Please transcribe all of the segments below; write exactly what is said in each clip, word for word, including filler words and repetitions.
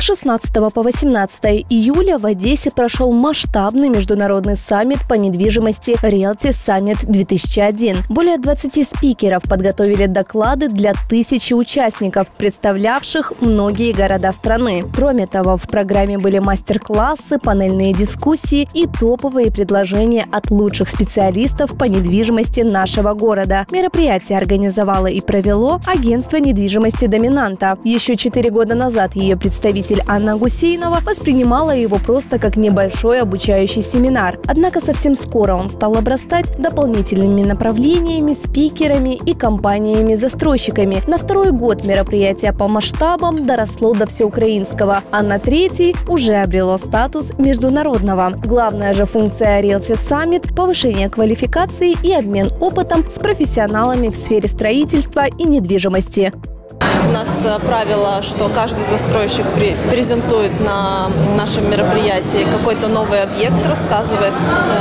С шестнадцатого по восемнадцатое июля в Одессе прошел масштабный международный саммит по недвижимости Realty Summit две тысячи один. Более двадцати спикеров подготовили доклады для тысячи участников, представлявших многие города страны. Кроме того, в программе были мастер-классы, панельные дискуссии и топовые предложения от лучших специалистов по недвижимости нашего города. Мероприятие организовало и провело агентство недвижимости «Доминанта». Еще четыре года назад ее представитель Анна Гусейнова воспринимала его просто как небольшой обучающий семинар. Однако совсем скоро он стал обрастать дополнительными направлениями, спикерами и компаниями-застройщиками. На второй год мероприятие по масштабам доросло до всеукраинского, а на третий уже обрело статус международного. Главная же функция Realty Summit – повышение квалификации и обмен опытом с профессионалами в сфере строительства и недвижимости. У нас правило, что каждый застройщик презентует на нашем мероприятии какой-то новый объект, рассказывает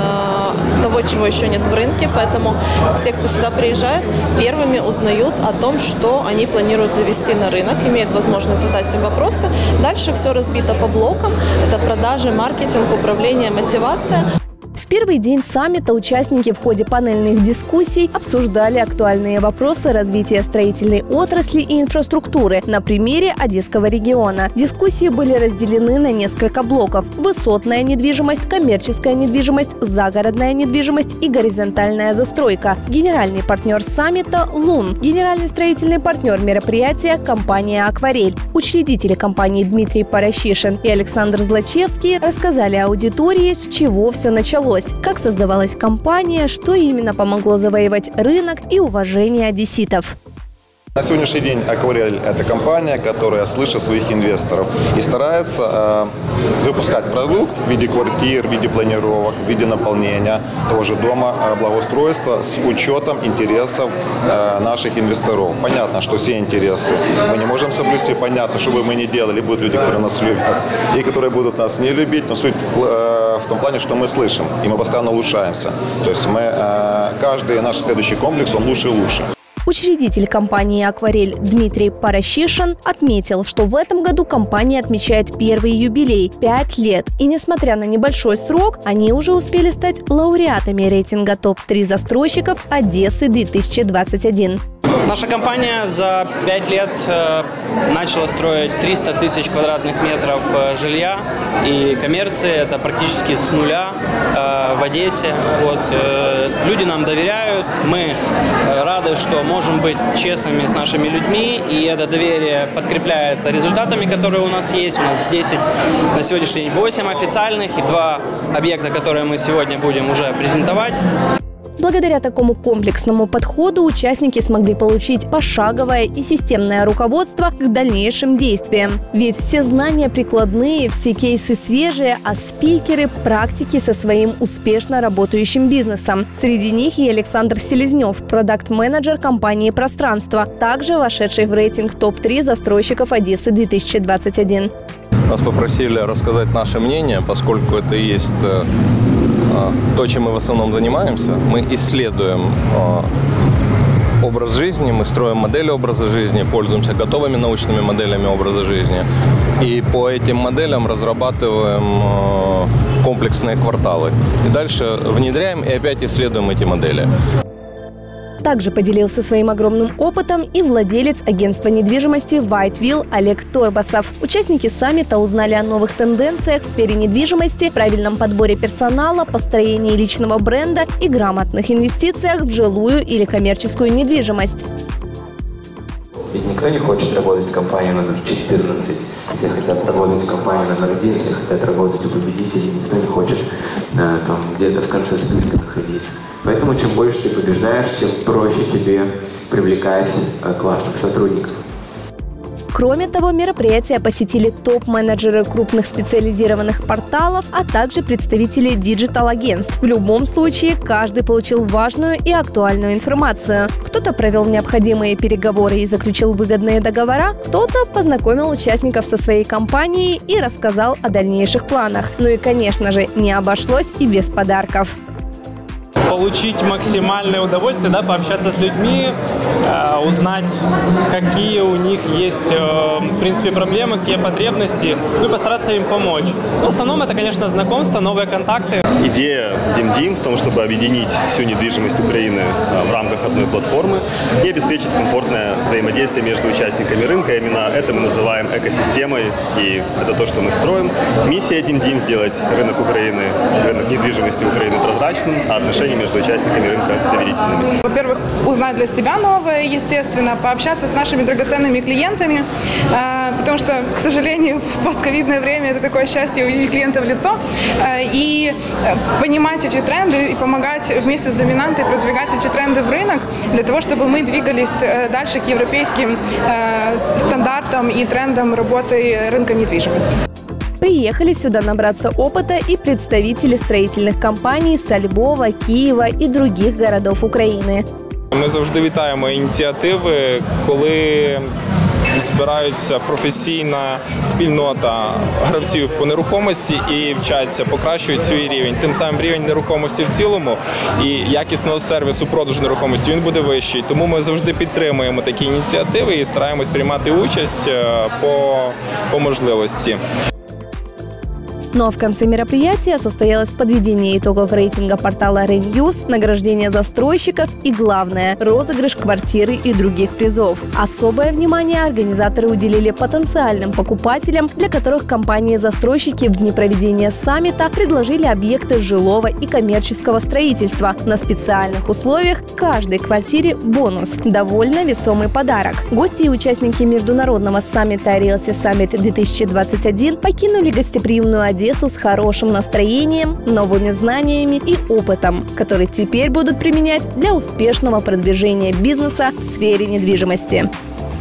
э, того, чего еще нет в рынке. Поэтому все, кто сюда приезжает, первыми узнают о том, что они планируют завести на рынок, имеют возможность задать им вопросы. Дальше все разбито по блокам. Это продажи, маркетинг, управление, мотивация. В первый день саммита участники в ходе панельных дискуссий обсуждали актуальные вопросы развития строительной отрасли и инфраструктуры на примере Одесского региона. Дискуссии были разделены на несколько блоков: высотная недвижимость, коммерческая недвижимость, загородная недвижимость и горизонтальная застройка. Генеральный партнер саммита – Лун. Генеральный строительный партнер мероприятия – компания «Акварель». Учредители компании Дмитрий Порощишин и Александр Злачевский рассказали аудитории, с чего все началось. Как создавалась компания, что именно помогло завоевать рынок и уважение одесситов. На сегодняшний день «Акварель» – это компания, которая слышит своих инвесторов и старается э, выпускать продукт в виде квартир, в виде планировок, в виде наполнения того же дома, э, благоустройства с учетом интересов э, наших инвесторов. Понятно, что все интересы мы не можем соблюсти, понятно, что бы мы ни делали, будут люди, которые нас любят и которые будут нас не любить, но суть э, в том плане, что мы слышим и мы постоянно улучшаемся. То есть мы, э, каждый наш следующий комплекс, он лучше и лучше. Учредитель компании «Акварель» Дмитрий Порощишин отметил, что в этом году компания отмечает первый юбилей – пять лет. И несмотря на небольшой срок, они уже успели стать лауреатами рейтинга топ три застройщиков Одессы две тысячи двадцать один. Наша компания за пять лет э, начала строить триста тысяч квадратных метров э, жилья и коммерции. Это практически с нуля э, в Одессе. Вот, э, люди нам доверяют. Мы э, рады, что можем быть честными с нашими людьми. И это доверие подкрепляется результатами, которые у нас есть. У нас десять, на сегодняшний день восемь официальных и два объекта, которые мы сегодня будем уже презентовать. Благодаря такому комплексному подходу участники смогли получить пошаговое и системное руководство к дальнейшим действиям. Ведь все знания прикладные, все кейсы свежие, а спикеры – практики со своим успешно работающим бизнесом. Среди них и Александр Селезнев, продакт-менеджер компании «Пространство», также вошедший в рейтинг топ три застройщиков Одессы две тысячи двадцать один. Нас попросили рассказать наше мнение, поскольку это и есть то, чем мы в основном занимаемся. Мы исследуем образ жизни, мы строим модели образа жизни, пользуемся готовыми научными моделями образа жизни. И по этим моделям разрабатываем комплексные кварталы. И дальше внедряем и опять исследуем эти модели. Также поделился своим огромным опытом и владелец агентства недвижимости «Whiteville» Олег Торбасов. Участники саммита узнали о новых тенденциях в сфере недвижимости, правильном подборе персонала, построении личного бренда и грамотных инвестициях в жилую или коммерческую недвижимость. Ведь никто не хочет работать в компании номер четырнадцать. Все хотят работать в компании номер один, все хотят работать у победителей, никто не хочет э, там где-то в конце списка находиться. Поэтому чем больше ты побеждаешь, тем проще тебе привлекать э, классных сотрудников. Кроме того, мероприятие посетили топ-менеджеры крупных специализированных порталов, а также представители диджитал-агентств. В любом случае, каждый получил важную и актуальную информацию. Кто-то провел необходимые переговоры и заключил выгодные договора, кто-то познакомил участников со своей компанией и рассказал о дальнейших планах. Ну и, конечно же, не обошлось и без подарков. получить максимальное удовольствие, да, пообщаться с людьми, э, узнать, какие у них есть, э, в принципе, проблемы, какие потребности, ну и постараться им помочь. В основном это, конечно, знакомство, новые контакты. Идея DimDim в том, чтобы объединить всю недвижимость Украины в рамках одной платформы и обеспечить комфортное взаимодействие между участниками рынка. Именно это мы называем экосистемой, и это то, что мы строим. Миссия DimDim – сделать рынок Украины, рынок недвижимости Украины прозрачным, а отношения между участниками рынка доверительными. Во-первых, узнать для себя новое, естественно, пообщаться с нашими драгоценными клиентами, потому что, к сожалению, в постковидное время это такое счастье увидеть клиента в лицо и понимать эти тренды и помогать вместе с доминантой продвигать эти тренды в рынок для того, чтобы мы двигались дальше к европейским стандартам и трендам работы рынка недвижимости. Приехали сюда набраться опыта и представители строительных компаний со Львова, Києва і других городов України. Ми завжди вітаємо ініціативи, коли збираються професійна спільнота гравців по нерухомості і вчаться, покращують свій рівень. Тим самим рівень нерухомості в цілому і якісного сервісу продажу нерухомості він буде вищий. Тому ми завжди підтримуємо такі ініціативи і стараємось приймати участь по, по можливості. Ну а в конце мероприятия состоялось подведение итогов рейтинга портала Реньюз, награждение застройщиков и, главное, розыгрыш квартиры и других призов. Особое внимание организаторы уделили потенциальным покупателям, для которых компании-застройщики в дни проведения саммита предложили объекты жилого и коммерческого строительства. На специальных условиях каждой квартире бонус – довольно весомый подарок. Гости и участники международного саммита Realty Summit две тысячи двадцать один покинули гостеприимную Одессу Одессу с хорошим настроением, новыми знаниями и опытом, который теперь будут применять для успешного продвижения бизнеса в сфере недвижимости.